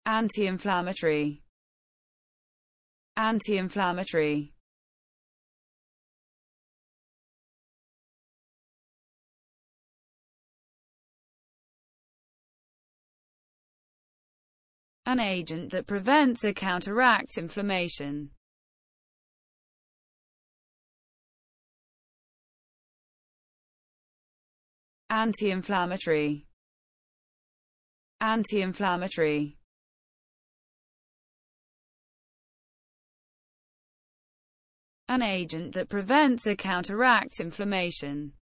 Anti-inflammatory. Anti-inflammatory. An agent that prevents or counteracts inflammation. Anti-inflammatory. Anti-inflammatory. An agent that prevents or counteracts inflammation.